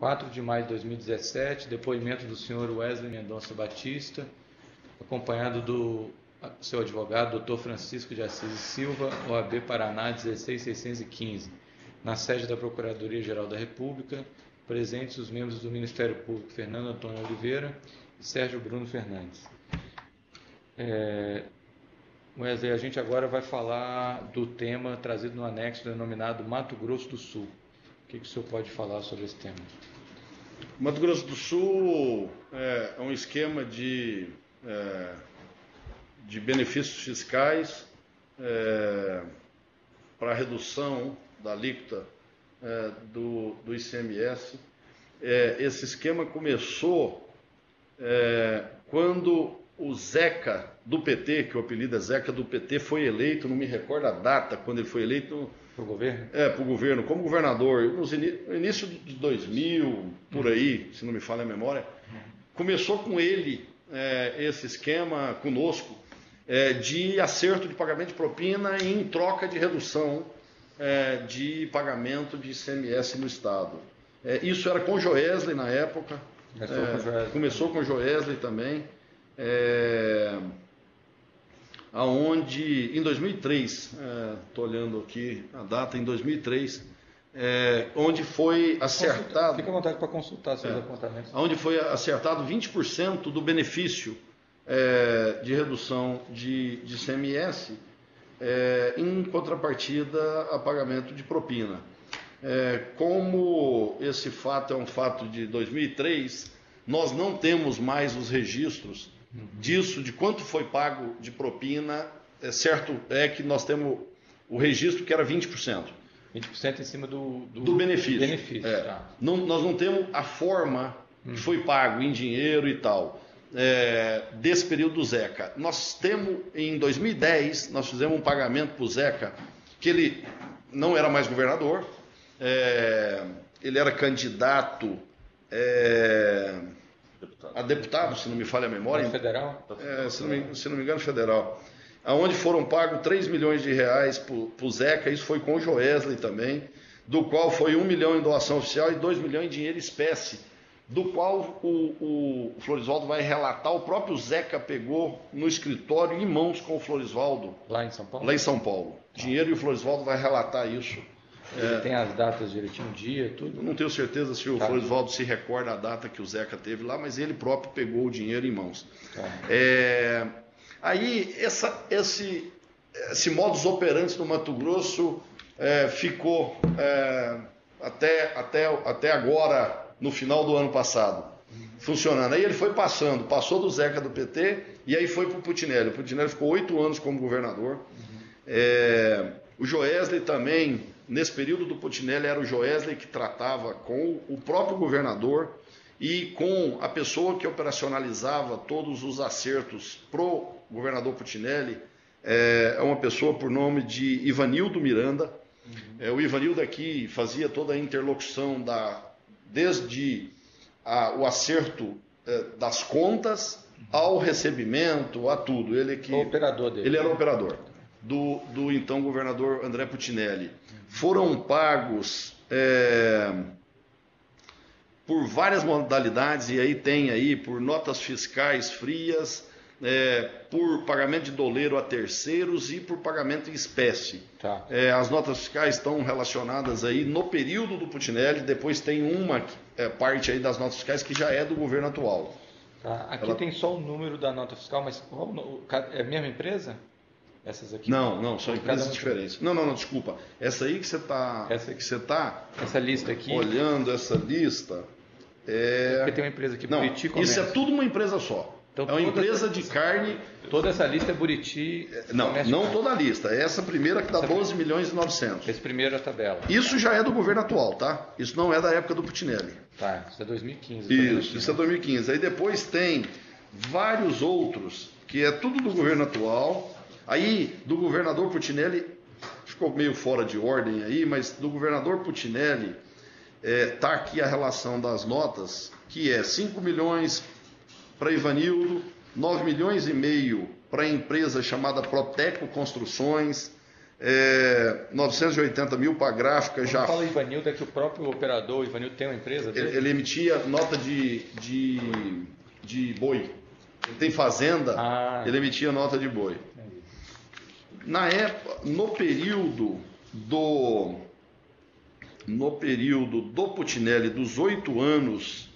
4 de maio de 2017, depoimento do senhor Wesley Mendonça Batista, acompanhado do seu advogado, Dr. Francisco de Assis e Silva, OAB Paraná 16615, na sede da Procuradoria-Geral da República, presentes os membros do Ministério Público, Fernando Antônio Oliveira e Sérgio Bruno Fernandes. Wesley, a gente agora vai falar do tema trazido no anexo denominado Mato Grosso do Sul. O que o senhor pode falar sobre esse tema? Mato Grosso do Sul é um esquema de benefícios fiscais para redução da alíquota do ICMS. Esse esquema começou quando o Zeca do PT, que o apelido é Zeca do PT, foi eleito, não me recordo a data, quando ele foi eleito... Para o governo? Para o governo, como governador, no início de 2000, por aí, se não me falha a memória, começou com ele esse esquema conosco de acerto de pagamento de propina em troca de redução de pagamento de ICMS no Estado. Isso era com o Joesley na época, começou com o Joesley também, aonde em 2003, estou olhando aqui a data, em 2003, onde foi acertado... Fica à vontade para consultar seus apontamentos. Onde foi acertado 20% do benefício de redução de ICMS em contrapartida a pagamento de propina. Como esse fato é um fato de 2003, nós não temos mais os registros disso, de quanto foi pago de propina. Certo é que nós temos o registro que era 20%. 20% em cima do benefício. Tá. Nós não temos a forma que foi pago em dinheiro e tal, desse período do Zeca. Nós temos, em 2010, nós fizemos um pagamento para o Zeca, que ele não era mais governador, ele era candidato a deputado, se não me falha a memória. Federal? Se não me engano, federal. Onde foram pagos 3 milhões de reais para o Zeca, isso foi com o Joesley também, do qual foi 1 milhão em doação oficial e 2 milhões em dinheiro espécie, do qual o Florisvaldo vai relatar, o próprio Zeca pegou no escritório em mãos com o Florisvaldo. Lá em São Paulo? Lá em São Paulo. Dinheiro, e o Florisvaldo vai relatar isso. Ele tem as datas direitinho, o dia, tudo? Não tenho certeza se o Florisvaldo se recorda a data que o Zeca teve lá, mas ele próprio pegou o dinheiro em mãos. Aí, esse modus operandi no Mato Grosso ficou até agora, no final do ano passado, funcionando. Aí ele foi passou do Zeca do PT e aí foi para o Putinelli. O Putinelli ficou 8 anos como governador. O Joesley também, nesse período do Putinelli, era o Joesley que tratava com o próprio governador e com a pessoa que operacionalizava todos os acertos pro governador Putinelli, uma pessoa por nome de Ivanildo Miranda. O Ivanildo aqui fazia toda a interlocução desde o acerto das contas ao recebimento, a tudo. O operador dele. Ele era o operador do então governador André Putinelli. Foram pagos por várias modalidades, e aí tem por notas fiscais frias, por pagamento de doleiro a terceiros e por pagamento em espécie. Tá. As notas fiscais estão relacionadas aí no período do Putinelli, depois tem uma parte aí das notas fiscais que já é do governo atual. Tá. Aqui tem só o número da nota fiscal, mas é a mesma empresa? Essas aqui? Não, são empresas diferentes. Não, desculpa. Essa aí que você está... Essa lista aqui? Olhando essa lista... Porque tem uma empresa aqui, Buriti Comércio. Isso é tudo uma empresa só. Então, é uma empresa de carne... Toda essa lista é Buriti... Não toda a lista. É essa primeira que dá 12 milhões e 900. Esse primeiro é a tabela. Isso já é do governo atual, tá? Isso não é da época do Putinelli. Tá, isso é 2015. Isso é 2015. Aí depois tem vários outros, que é tudo do governo atual. Aí, do governador Putinelli, ficou meio fora de ordem aí, mas do governador Putinelli, tá aqui a relação das notas, que é 5 milhões para Ivanildo, 9 milhões e meio para a empresa chamada Proteco Construções, 980 mil para a gráfica. Quando fala Ivanildo, é que o próprio operador, o Ivanildo, tem uma empresa dele? Ele emitia nota de boi. Ele tem fazenda, ele emitia nota de boi. Na época, no período do Putinelli, dos 8 anos...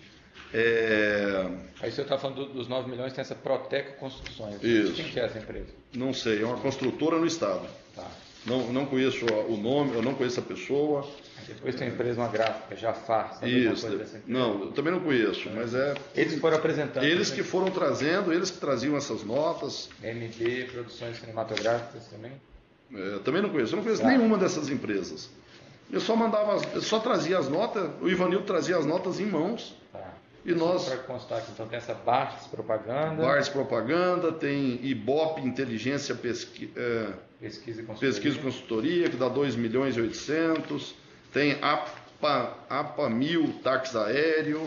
Aí você está falando dos 9 milhões, tem essa Proteca Construções. Isso. Quem que é essa empresa? Não sei, é uma construtora no estado. Tá. Não conheço o nome, eu não conheço a pessoa. Depois tem a empresa, uma gráfica, Jafar. Isso. Não, eu também não conheço, mas Eles foram apresentando. Eles que foram trazendo, eles que traziam essas notas. MB, Produções Cinematográficas também? Também não conheço. Eu não conheço nenhuma dessas empresas. Eu só trazia as notas, o Ivanildo trazia as notas em mãos. Tá. E nós... Para constar aqui, então tem essa Bartes Propaganda. Bartes Propaganda, tem Ibope Inteligência Pesquisa e Pesquisa e Consultoria, que dá 2.800.000. Tem APA 1000 Táxi Aéreo.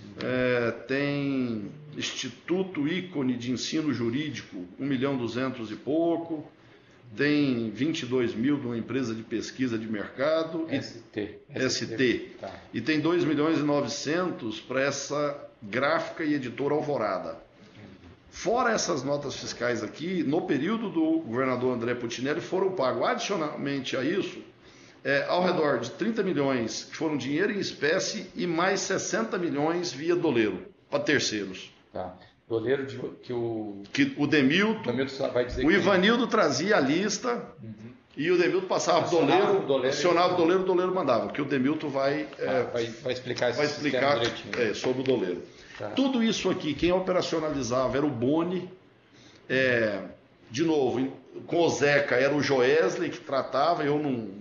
Tem Instituto Ícone de Ensino Jurídico, 1.200.000 e pouco. Tem 22 mil de uma empresa de pesquisa de mercado. ST. Tá. E tem 2.900.000 para essa gráfica e editora Alvorada. Fora essas notas fiscais aqui, no período do governador André Putinelli, foram pagos adicionalmente a isso, ao redor de 30 milhões que foram dinheiro em espécie e mais 60 milhões via doleiro, para terceiros. Tá. Doleiro que o Demilton, vai dizer o Ivanildo trazia a lista e o Demilton passava para o doleiro, acionava o doleiro mandava, que o Demilton vai explicar direitinho. Sobre o doleiro. Tá. Tudo isso aqui, quem operacionalizava era o Boni, de novo, com o Zeca era o Joesley que tratava, eu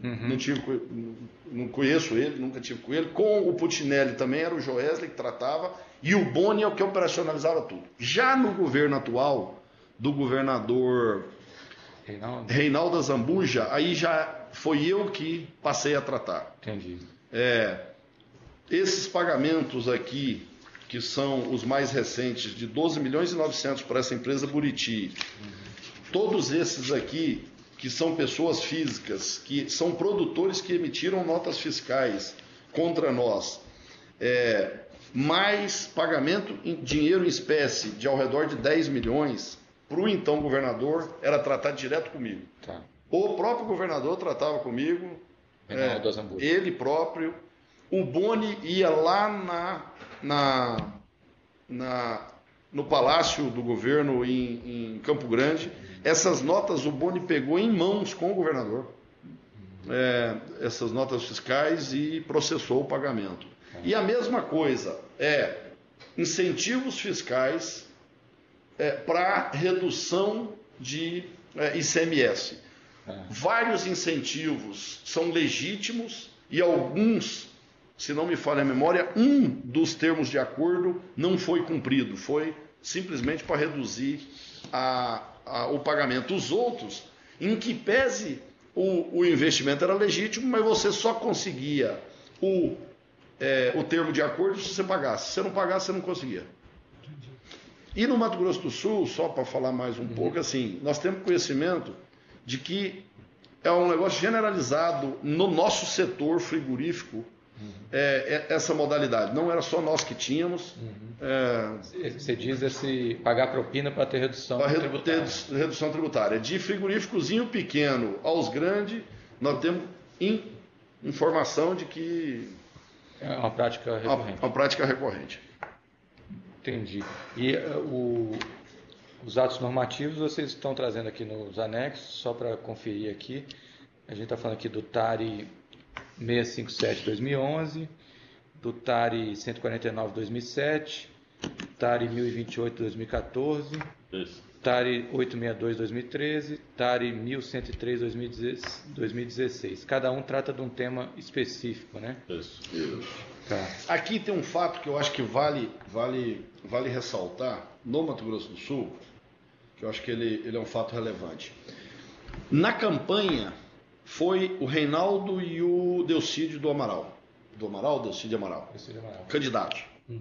não conheço ele, nunca tive com ele. Com o Putinelli também era o Joesley que tratava, e o Boni é o que operacionalizava tudo. Já no governo atual, do governador Reinaldo Azambuja, aí já foi eu que passei a tratar. Entendi. Esses pagamentos aqui, que são os mais recentes, de 12.900.000 para essa empresa Buriti, todos esses aqui, que são pessoas físicas, que são produtores que emitiram notas fiscais contra nós, mais pagamento em dinheiro em espécie de ao redor de 10 milhões, para o então governador, era tratado direto comigo. Tá. O próprio governador tratava comigo, ele próprio. O Boni ia lá no Palácio do Governo em Campo Grande. Essas notas o Boni pegou em mãos com o governador, essas notas fiscais, e processou o pagamento. E a mesma coisa, incentivos fiscais para redução de ICMS. Vários incentivos são legítimos e alguns, se não me falha a memória, um dos termos de acordo não foi cumprido, foi simplesmente para reduzir o pagamento. Os outros, em que pese o investimento era legítimo, mas você só conseguia o termo de acordo se você pagasse. Se você não pagasse, você não conseguia. E no Mato Grosso do Sul, só para falar mais um pouco, assim, nós temos conhecimento de que é um negócio generalizado no nosso setor frigorífico, essa modalidade. Não era só nós que tínhamos. Você diz pagar propina para ter redução tributária. Ter redução tributária. De frigoríficozinho pequeno aos grandes, nós temos informação de que é uma prática recorrente. Uma prática recorrente. Entendi. E os atos normativos vocês estão trazendo aqui nos anexos, só para conferir aqui. A gente está falando aqui do TARI 657-2011, do TARI 149-2007, TARI 1028-2014, TARI 862-2013, TARI 1103-2016. Cada um trata de um tema específico, né? Isso. Tá. Aqui tem um fato que eu acho que vale ressaltar no Mato Grosso do Sul, que eu acho que ele é um fato relevante. Na campanha foi o Reinaldo e o Delcídio do Amaral. Delcídio Amaral. Candidatos.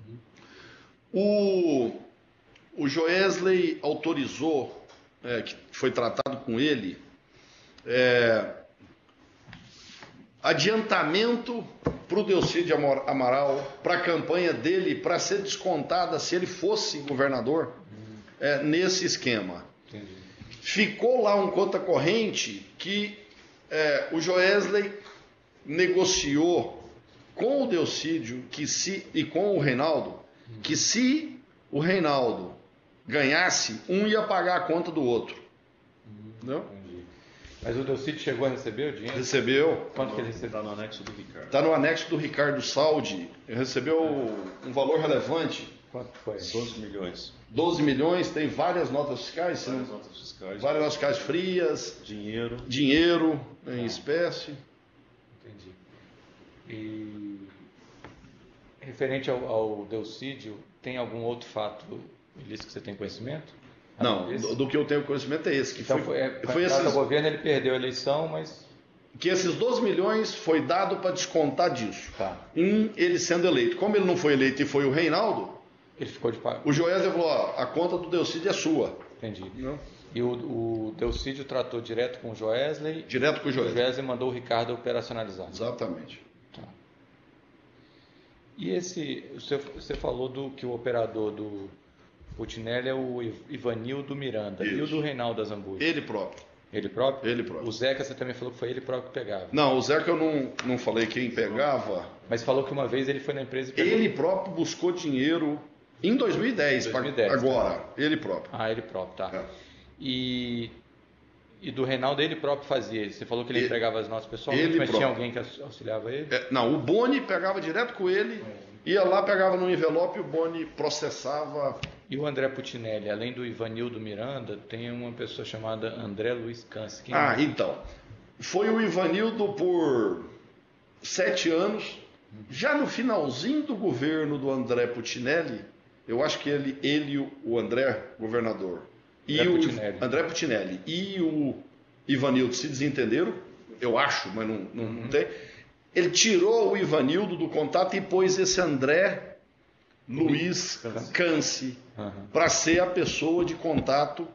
O Joesley autorizou, que foi tratado com ele, adiantamento para o Delcídio Amaral, para a campanha dele, para ser descontada se ele fosse governador, nesse esquema. Entendi. Ficou lá um conta corrente que o Joesley negociou com o Delcídio e com o Reinaldo, que se o Reinaldo ganhasse, um ia pagar a conta do outro. Entendeu? Mas o Delcídio chegou a receber o dinheiro? Recebeu. Quanto que ele recebeu? Está no anexo do Ricardo. Está no anexo do Ricardo Saldi. Ele recebeu um valor relevante. Quanto foi? 12 milhões. 12 milhões, tem várias notas fiscais. Várias notas fiscais. Várias notas fiscais frias. Dinheiro em espécie. Entendi. E referente ao Delcídio, tem algum outro fato ilícito que você tem conhecimento? Não, do que eu tenho conhecimento é esse. Que então, foi esses... governo ele perdeu a eleição, mas... Que esses 12 milhões foi dado para descontar disso. Tá. Ele sendo eleito. Como ele não foi eleito e foi o Reinaldo, ele ficou de pago. O Joesley falou, a conta do Delcídio é sua. Entendi. Não? E o Delcídio tratou direto com o Joesley? Direto com o Joesley. O Joesley mandou o Ricardo operacionalizar. Exatamente. Tá. E você falou que o operador do Putinelli é o Ivanildo Miranda. Isso. E o do Reinaldo Azambuja? Ele próprio. Ele próprio? Ele próprio. O Zeca, você também falou que foi ele próprio que pegava. Não, o Zeca eu não falei quem pegava. Mas falou que uma vez ele foi na empresa e pegou. Ele próprio buscou dinheiro em 2010. Agora, tá. Ele próprio. Ah, ele próprio, tá. É. E do Reinaldo ele próprio fazia. Você falou que ele entregava as notas pessoalmente, mas próprio. Tinha alguém que auxiliava ele? Não, o Boni pegava direto com ele, ia lá, pegava no envelope e o Boni processava. E o André Putinelli, além do Ivanildo Miranda, tem uma pessoa chamada André Luiz Cansi. Então. Foi o Ivanildo por 7 anos. Já no finalzinho do governo do André Putinelli, eu acho que ele e o André, governador, André Putinelli e o Ivanildo se desentenderam, eu acho, mas não tem. Ele tirou o Ivanildo do contato e pôs esse André Luiz Cansi para ser a pessoa de contato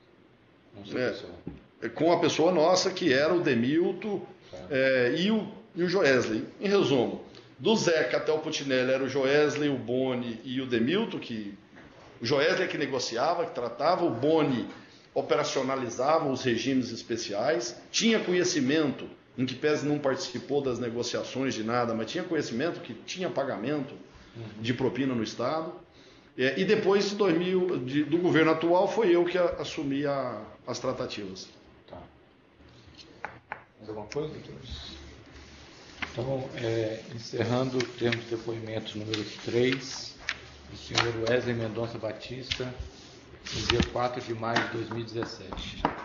com a pessoa nossa, que era o Demilton e o Joesley. Em resumo, do Zeca até o Putinelli era o Joesley, o Boni e o Demilton, que o Joesley é que negociava, que tratava, o Boni operacionalizava os regimes especiais, tinha conhecimento, em que pese não participou das negociações de nada, mas tinha conhecimento que tinha pagamento de propina no Estado. E depois do governo atual foi eu que assumi as tratativas. Tá. Mais alguma coisa, doutores? Então, encerrando, temos depoimento número 3, do senhor Wesley Mendonça Batista, no dia 4 de maio de 2017.